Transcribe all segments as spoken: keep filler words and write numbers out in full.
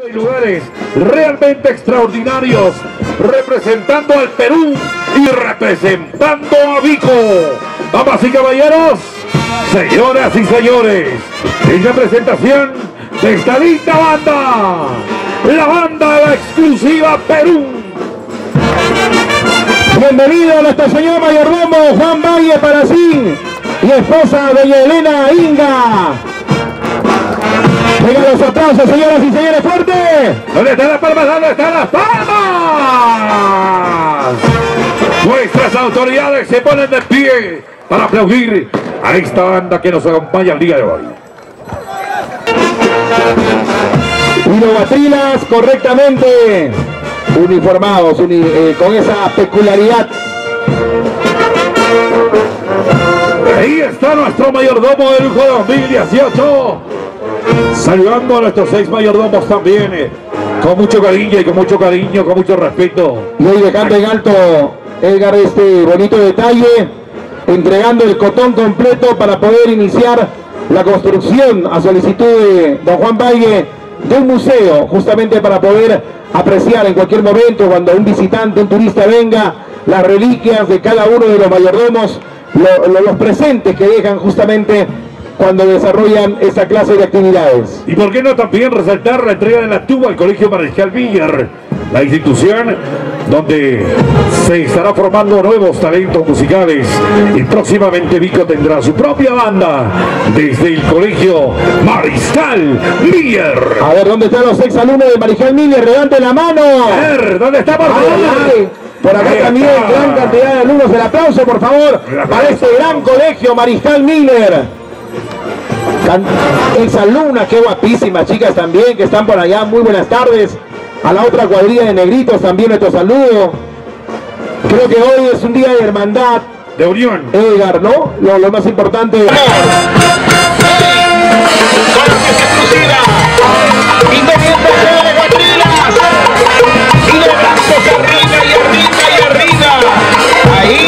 Hay lugares realmente extraordinarios, representando al Perú y representando a Vico. Damas y caballeros, señoras y señores, en representación de esta linda banda, la banda de la exclusiva Perú. Bienvenido a nuestro señor mayordomo Juan Valle Palacín y esposa doña Elena Inga. Vengan los aplausos, señoras y señores, fuerte. ¿Dónde están las palmas? ¿Dónde están las palmas? Nuestras autoridades se ponen de pie para aplaudir a esta banda que nos acompaña el día de hoy. Inovatrilas correctamente uniformados, uni, eh, con esa peculiaridad. Ahí está nuestro mayordomo del lujo dos mil dieciocho. Saludando a nuestros seis mayordomos también, eh, con mucho cariño y con mucho cariño, con mucho respeto. Y hoy dejando en alto, Edgar, este bonito detalle, entregando el cotón completo para poder iniciar la construcción a solicitud de don Juan Valle de un museo, justamente para poder apreciar en cualquier momento, cuando un visitante, un turista venga, las reliquias de cada uno de los mayordomos, lo, lo, los presentes que dejan justamente cuando desarrollan esa clase de actividades. Y por qué no también resaltar la entrega de la tuba al Colegio Mariscal Miller, la institución donde se estará formando nuevos talentos musicales, y próximamente Vico tendrá su propia banda desde el Colegio Mariscal Miller. A ver, ¿dónde están los ex alumnos de Mariscal Miller? ¡Levanten la mano! A ver, ¿dónde está por favor? Por acá también, gran cantidad de alumnos. El aplauso, por favor, para este gran colegio Mariscal Miller. Exalumnas, qué guapísimas chicas también que están por allá. Muy buenas tardes. A la otra cuadrilla de negritos también nuestro saludo. Creo que hoy es un día de hermandad, de unión, Edgar, ¿no? Lo, lo más importante. ¡Amor! Y los brazos arriba y arriba y arriba. Ahí.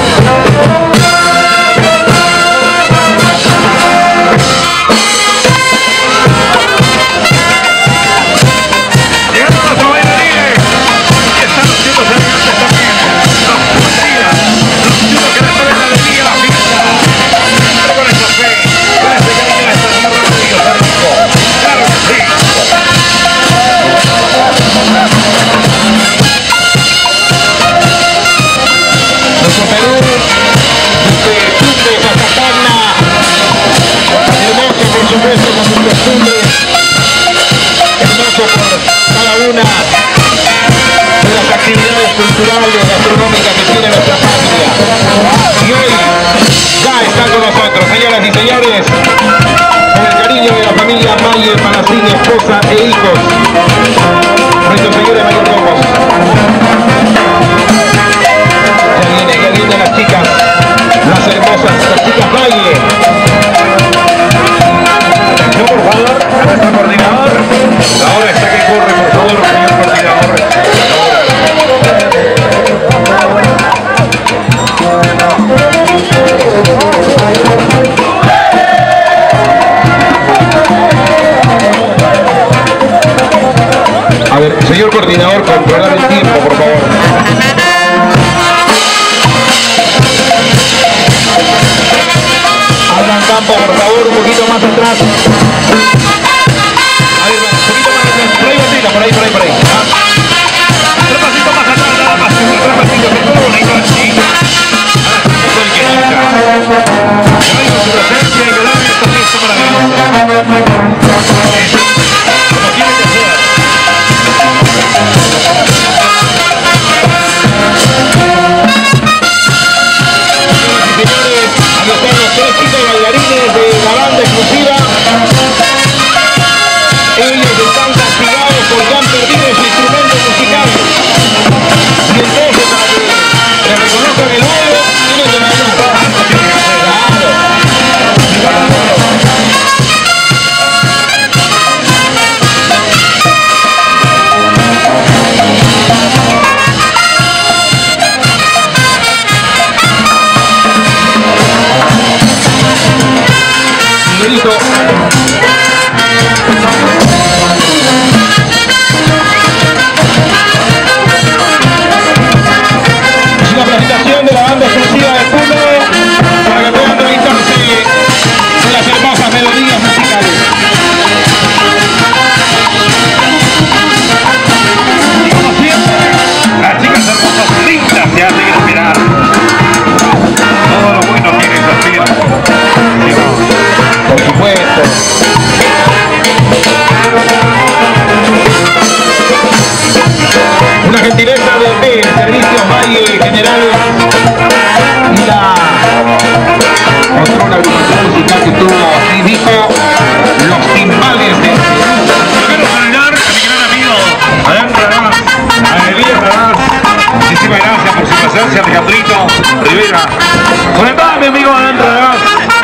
Culturales, gastronómicas que tiene nuestra patria. Y hoy ya están con nosotros, señoras y señores, con el cariño de la familia Valle Palacín, esposa e hijos, nuestros señores mayordomos. Ya vienen, ya vienen las chicas, las hermosas, las chicas Valle. No, por favor, a nuestro coordinador. Ahora está que corre, por favor, señor coordinador. A ver, señor coordinador, controlar el tiempo, por favor. Hablan campo, por favor, un poquito más atrás. A ver, un poquito más atrás. Por ahí, Martina, por ahí, por ahí, por ahí. Un pasito más atrás, nada más. Un pasito, que todo bonito así. Traigo su presencia y que dan esta fiesta maravillosa. Como tiene que ser.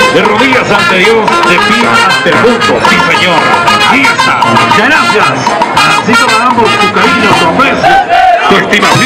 de rodillas ante Dios, de pie ante el mundo. Sí, señor. Ahí está. Gracias. Así te damos tu cariño, tu aprecio, tu estimación.